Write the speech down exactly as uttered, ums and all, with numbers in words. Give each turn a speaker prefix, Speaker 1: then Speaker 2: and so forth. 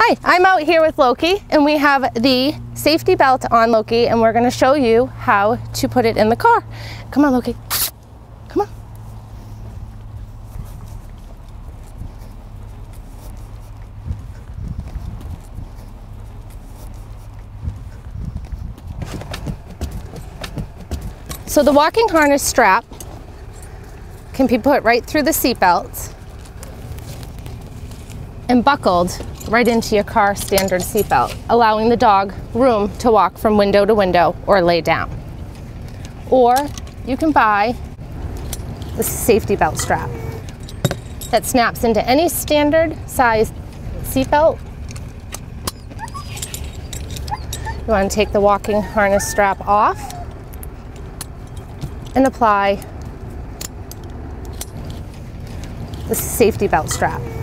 Speaker 1: Hi, I'm out here with Loki and we have the safety belt on Loki and we're going to show you how to put it in the car. Come on, Loki. Come on. So the walking harness strap can be put right through the seat belt and buckled right into your car standard seat belt, allowing the dog room to walk from window to window or lay down. Or you can buy the safety belt strap that snaps into any standard size seat belt. You want to take the walking harness strap off and apply the safety belt strap.